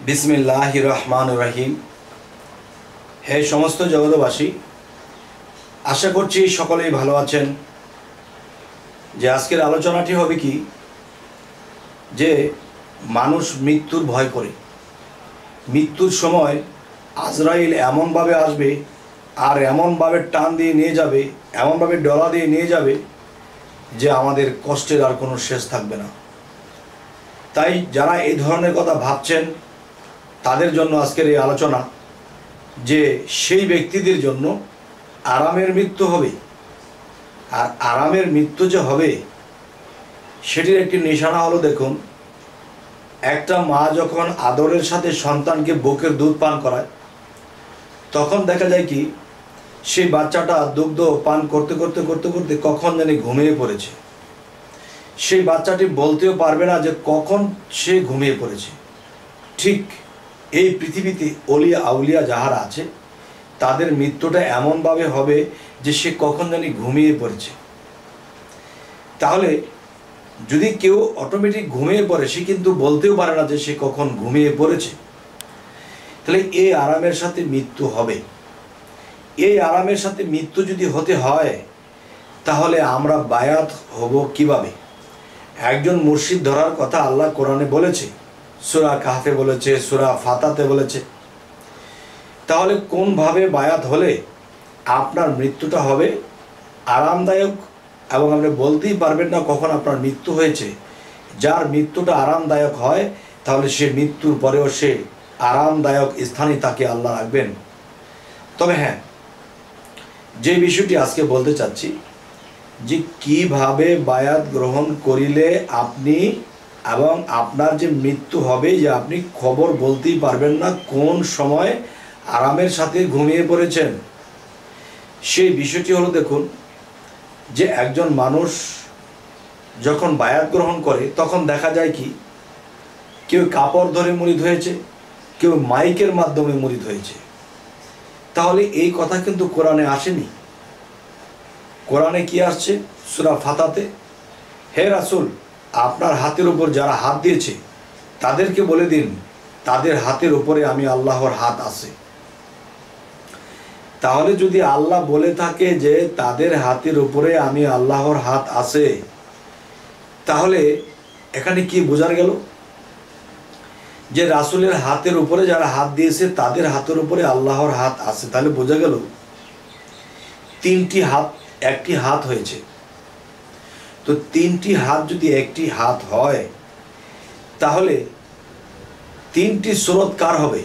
বিসমিল্লাহির রহমানির রহিম। হে সমস্ত জগৎবাসী, আশা করছি সকলেই ভালো আছেন। যে আজকের আলোচনাটি হবে কি, যে মানুষ মৃত্যুর ভয় করে। মৃত্যুর সময় আজরাইল এমনভাবে আসবে আর এমনভাবে টান দিয়ে নিয়ে যাবে, এমনভাবে ডলা দিয়ে নিয়ে যাবে যে আমাদের কষ্টের আর কোনো শেষ থাকবে না। তাই যারা এই ধরনের কথা ভাবছেন তাদের জন্য আজকের এই আলোচনা, যে সেই ব্যক্তিদের জন্য আরামের মৃত্যু হবে। আর আরামের মৃত্যু যে হবে সেটির একটি নিশানা হলো, দেখুন, একটা মা যখন আদরের সাথে সন্তানকে বুকের দুধ পান করায়, তখন দেখা যায় কি সেই বাচ্চাটা দুগ্ধ পান করতে করতে করতে করতে কখন জানি ঘুমিয়ে পড়েছে। সেই বাচ্চাটি বলতেও পারবে না যে কখন সে ঘুমিয়ে পড়েছে। ঠিক এই পৃথিবীতে অলিয়া আউলিয়া যাহারা আছে তাদের মৃত্যুটা এমনভাবে হবে যে সে কখন জানি ঘুমিয়ে পড়েছে। তাহলে যদি কেউ অটোমেটিক ঘুমিয়ে পড়ে, সে কিন্তু বলতেও পারে না যে সে কখন ঘুমিয়ে পড়েছে। তাহলে এই আরামের সাথে মৃত্যু হবে। এই আরামের সাথে মৃত্যু যদি হতে হয়, তাহলে আমরা বায়াত হব কিভাবে? একজন মুর্শিদ ধরার কথা আল্লাহ কোরআনে বলেছে, সূরা কাহফে বলেছে, সূরা ফাতাতে বলেছে। তাহলে কোনভাবে বায়াত হলে আপনার মৃত্যুটা হবে আরামদায়ক এবং আপনি বলতেই পারবেন না কখন আপনার মৃত্যু হয়েছে? যার মৃত্যুটা আরামদায়ক হয়, তাহলে সে মৃত্যুর পরেও সে আরামদায়ক স্থানে তাকে আল্লাহ রাখবেন। তবে হ্যাঁ, যে বিষয়টি আজকে বলতে চাচ্ছি, যে কিভাবে বায়াত গ্রহণ করিলে আপনি এবং আপনার যে মৃত্যু হবে, যে আপনি খবর বলতেই পারবেন না কোন সময় আরামের সাথে ঘুমিয়ে পড়েছেন, সেই বিষয়টি হলো, দেখুন, যে একজন মানুষ যখন বায়াত গ্রহণ করে তখন দেখা যায় কি কেউ কাপড় ধরে মুরিদ হয়েছে, কেউ মাইকের মাধ্যমে মুরিদ হয়েছে। তাহলে এই কথা কিন্তু কোরআনে আসেনি। কোরআনে কি আসছে? সূরা ফাতাতে, হে রাসূল, আপনার হাতের উপর যারা হাত দিয়েছে তাদেরকে বলে দিন তাদের হাতের উপরে আমি আল্লাহর হাত আছে। তাহলে যদি আল্লাহ বলে থাকে যে তাদের হাতের উপরে আমি আল্লাহর হাত আছে, তাহলে এখানে কি বোঝা গেল? যে রাসূলের হাতের উপরে যারা হাত দিয়েছে তাদের হাতের উপরে আল্লাহর হাত আছে। তাহলে বোঝা গেল তিনটি হাত একটি হাত হয়েছে। তো তিনটি হাত যদি একটি হাত হয়, তাহলে তিনটি স্রোত কার হবে?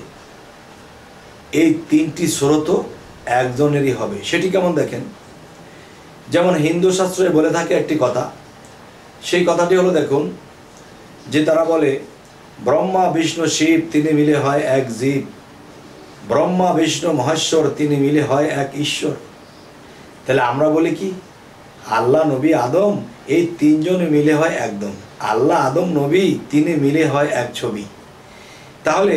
এই তিনটি স্রোতও একজনেরই হবে। সেটি কেমন দেখেন, যেমন হিন্দু শাস্ত্রে বলে থাকে একটি কথা, সেই কথাটি হলো, দেখুন, যে তারা বলে ব্রহ্মা বিষ্ণু শিব তিনি মিলে হয় এক জীব, ব্রহ্মা বিষ্ণু মহেশ্বর তিনি মিলে হয় এক ঈশ্বর। তাহলে আমরা বলি কি আল্লাহ, নবী, আদম, এই তিনজনে মিলে হয় একদম। আল্লাহ, আদম, নবী তিনি মিলে হয় এক ছবি। তাহলে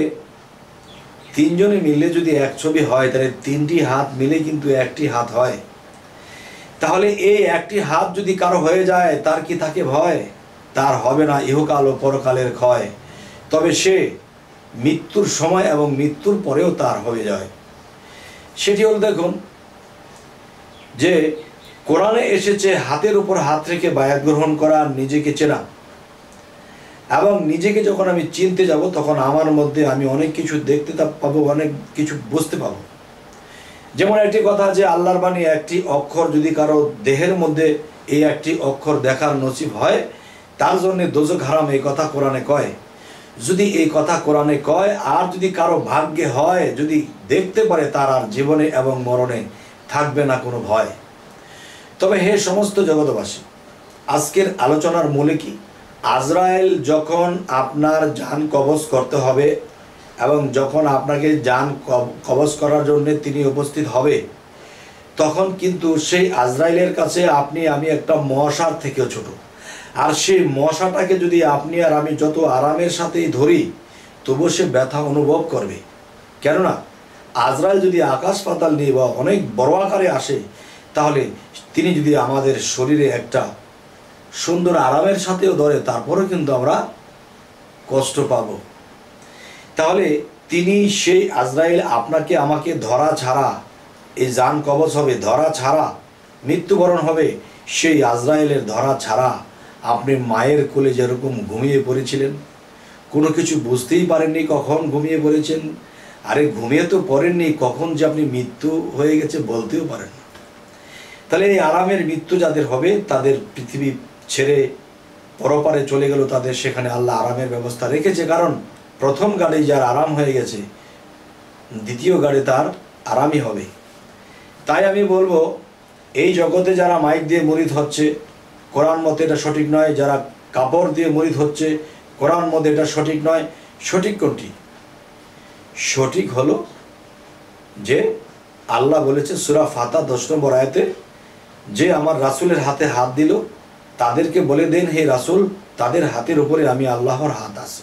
তিনজনে মিলে যদি এক ছবি হয়, তাহলে তিনটি হাত মিলে কিন্তু একটি হাত হয়। তাহলে এই একটি হাত যদি কারো হয়ে যায়, তার কি থাকে ভয়? তার হবে না ইহকাল ও পরকালের ক্ষয়। তবে সে মৃত্যুর সময় এবং মৃত্যুর পরেও তার হয়ে যায়। সেটি হল, দেখুন, যে কোরআনে এসেছে হাতের উপর হাত রেখে বায়াত গ্রহণ করা, নিজেকে চেনা। এবং নিজেকে যখন আমি চিনতে যাব, তখন আমার মধ্যে আমি অনেক কিছু দেখতে পাবো, অনেক কিছু বুঝতে পাবো। যেমন একটি কথা, যে আল্লাহর বাণী একটি অক্ষর যদি কারো দেহের মধ্যে এই একটি অক্ষর দেখার নসিব হয়, তার জন্য দোজখ হারাম, এই কথা কোরআনে কয়। যদি এই কথা কোরআনে কয়, আর যদি কারো ভাগ্যে হয়, যদি দেখতে পারে, তার আর জীবনে এবং মরণে থাকবে না কোনো ভয়। তবে হে সমস্ত জগৎবাসী, আজকের আলোচনার মূলে কি? আজরাইল যখন আপনার জান কবজ করতে হবে এবং যখন আপনাকে জান কবজ করার জন্য তিনি উপস্থিত হবে, তখন কিন্তু সেই আজরাইলের কাছে আপনি আমি একটা মশার থেকেও ছোট। আর সেই মশাটাকে যদি আপনি আর আমি যত আরামের সাথেই ধরি, তবু সে ব্যথা অনুভব করবে। কেননা আজরাইল যদি আকাশ পাতাল নিয়ে বা অনেক বড় আকারে আসে, তাহলে তিনি যদি আমাদের শরীরে একটা সুন্দর আরামের সাথেও ধরে, তারপরেও কিন্তু আমরা কষ্ট পাব। তাহলে তিনি সেই আজরাইল আপনাকে আমাকে ধরা ছাড়া, এই জান কবজ হবে ধরা ছাড়া, মৃত্যুবরণ হবে সেই আজরাইলের ধরা ছাড়া আপনি মায়ের কোলে যেরকম ঘুমিয়ে পড়েছিলেন, কোনো কিছু বুঝতেই পারেননি কখন ঘুমিয়ে পড়েছেন, আরে ঘুমিয়ে তো পড়েননি, কখন যে আপনি মৃত্যু হয়ে গেছে বলতেও পারেন না। তাহলে এই আরামের মৃত্যু যাদের হবে তাদের পৃথিবী ছেড়ে পরপারে চলে গেল, তাদের সেখানে আল্লাহ আরামের ব্যবস্থা রেখেছে, কারণ প্রথম গাড়ি যার আরাম হয়ে গেছে দ্বিতীয় গাড়ি তার আরামই হবে। তাই আমি বলবো এই জগতে যারা মাইক দিয়ে মুরিদ হচ্ছে কোরআন মতে এটা সঠিক নয়, যারা কাপড় দিয়ে মুরিদ হচ্ছে কোরআন মতে এটা সঠিক নয়। সঠিক কোনটি? সঠিক হলো যে আল্লাহ বলেছে সূরা ফাতিহা 10 নম্বর আয়াতে, যে আমার রাসূলের হাতে হাত দিল তাদেরকে বলে দেন হে রাসূল তাদের হাতের উপরে আমি আল্লাহর হাত আছে।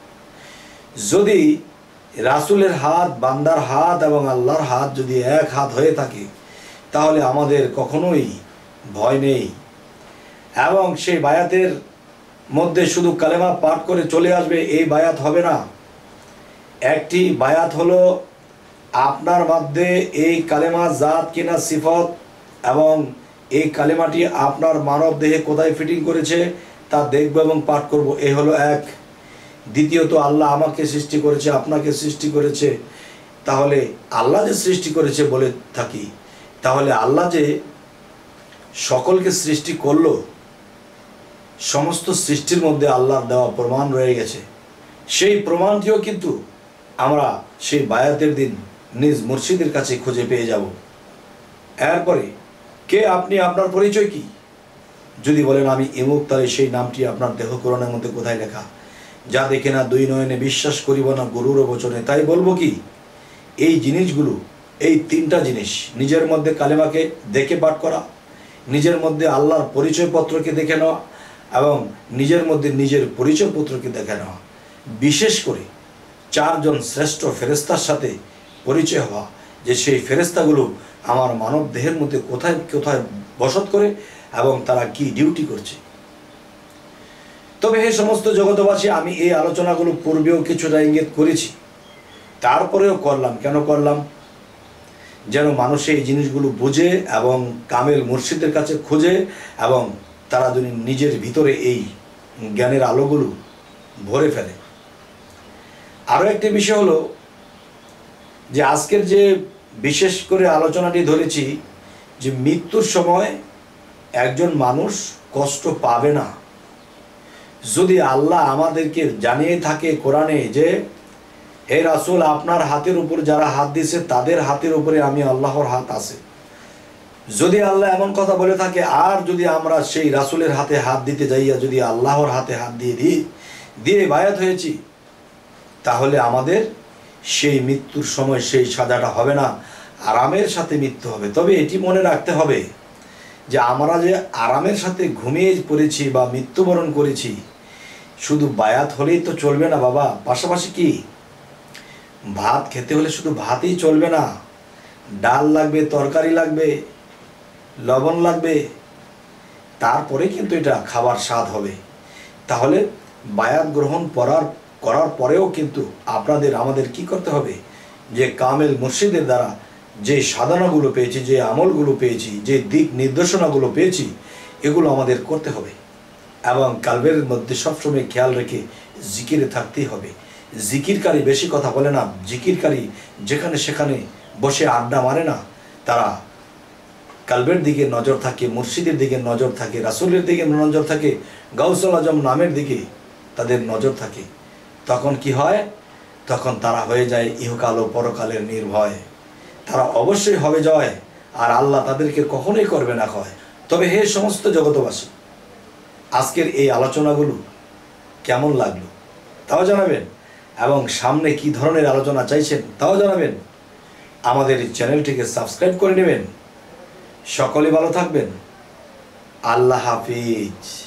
যদি রাসূলের হাত, বান্দার হাত এবং আল্লাহর হাত যদি এক হাত হয়ে থাকে তাহলে আমাদের কখনোই ভয় নেই। এবং সেই বায়াতের মধ্যে শুধু কালেমা পাঠ করে চলে আসবে এই বায়াত হবে না। একটি বায়াত হলো আপনার মধ্যে এই কালেমা জাত কিনা সিফত এবং এই কালেমাটি আপনার মানব দেহে কোথায় ফিটিং করেছে তা দেখব এবং পাঠ করব, এই হলো এক। দ্বিতীয়ত আল্লাহ আমাকে সৃষ্টি করেছে, আপনাকে সৃষ্টি করেছে, তাহলে আল্লাহ যে সৃষ্টি করেছে বলে থাকি, তাহলে আল্লাহ যে সকলকে সৃষ্টি করলো, সমস্ত সৃষ্টির মধ্যে আল্লাহর দেওয়া প্রমাণ রয়ে গেছে, সেই প্রমাণটিও কিন্তু আমরা সেই বায়াতের দিন নিজ মুর্শিদের কাছে খুঁজে পেয়ে যাব। এরপরে কে আপনি, আপনার পরিচয় কি? যদি বলেন আমি ইমুক, তাহলে সেই নামটি আপনার দেহ কোরআনের মধ্যে কোথায় লেখা? যা দেখে না দুই নয়নে বিশ্বাস করিব না গরুর বচনে। তাই বলবো কি, এই জিনিসগুলো, এই তিনটা জিনিস, নিজের মধ্যে কালেমাকে দেখে পাঠ করা, নিজের মধ্যে আল্লাহর পরিচয়পত্রকে দেখে নেওয়া এবং নিজের মধ্যে নিজের পরিচয়পত্রকে দেখে নেওয়া, বিশেষ করে 4 জন শ্রেষ্ঠ ফেরেশতার সাথে পরিচয় হওয়া, যে সেই ফেরেশতাগুলো আমার মানব দেহের মধ্যে কোথায় কোথায় বসত করে এবং তারা কি ডিউটি করছে। তবে হে সমস্ত জগতবাসী, আমি এই আলোচনাগুলো পূর্বেও কিছুটা ইঙ্গিত করেছি, তারপরেও করলাম। কেন করলাম? যেন মানুষ এই জিনিসগুলো বুঝে এবং কামেল মুর্শিদের কাছে খোঁজে এবং তারা যদি নিজের ভিতরে এই জ্ঞানের আলোগুলো ভরে ফেলে। আরও একটি বিষয় হলো যে আজকের যে বিশেষ করে আলোচনাটি ধরেছি, যে মৃত্যুর সময় একজন মানুষ কষ্ট পাবে না যদি আল্লাহ আমাদেরকে জানিয়ে থাকে কোরআনে যে হে রাসূল আপনার হাতের উপর যারা হাত দিয়েছে তাদের হাতের উপরে আমি আল্লাহর হাত আছে। যদি আল্লাহ এমন কথা বলে থাকে আর যদি আমরা সেই রাসূলের হাতে হাত দিতে যাইয়া যদি আল্লাহর হাতে হাত দিয়ে বায়াত হয়েছি, তাহলে আমাদের সেই মৃত্যুর সময় সেই সাজাটা হবে না, আরামের সাথে মৃত্যু হবে। তবে এটি মনে রাখতে হবে যে আমরা যে আরামের সাথে ঘুমিয়ে পড়েছি বা মৃত্যুবরণ করেছি, শুধু বায়াত হলেই তো চলবে না বাবা। পাশাপাশি কি ভাত খেতে হলে শুধু ভাতই চলবে না, ডাল লাগবে, তরকারি লাগবে, লবণ লাগবে, তারপরে কিন্তু এটা খাবার স্বাদ হবে। তাহলে বায়াত গ্রহণ করার পরেও কিন্তু আমাদের কি করতে হবে, যে কামেল মুর্শিদের দ্বারা যে সাধনাগুলো পেয়েছি, যে আমলগুলো পেয়েছি, যে দিক নির্দেশনাগুলো পেয়েছি, এগুলো আমাদের করতে হবে এবং কালবের মধ্যে সবসময় খেয়াল রেখে জিকিরে থাকতেই হবে। জিকিরকারী বেশি কথা বলে না, জিকিরকারী যেখানে সেখানে বসে আড্ডা মারে না, তারা কালবের দিকে নজর থাকে, মুর্শিদের দিকে নজর থাকে, রাসূলের দিকে নজর থাকে, গাউসুল আজম নামের দিকে তাদের নজর থাকে। তখন কি হয়? তখন তারা হয়ে যায় ইহকাল ও পরকালের নির্ভয়, তারা অবশ্যই হবে জয়, আর আল্লাহ তাদেরকে কখনোই করবে না ক্ষয়। তবে হে সমস্ত জগতবাসী, আজকের এই আলোচনাগুলো কেমন লাগলো তাও জানাবেন এবং সামনে কি ধরনের আলোচনা চাইছেন তাও জানাবেন। আমাদের এই চ্যানেলটিকে সাবস্ক্রাইব করে নেবেন। সকলে ভালো থাকবেন। আল্লাহ হাফিজ।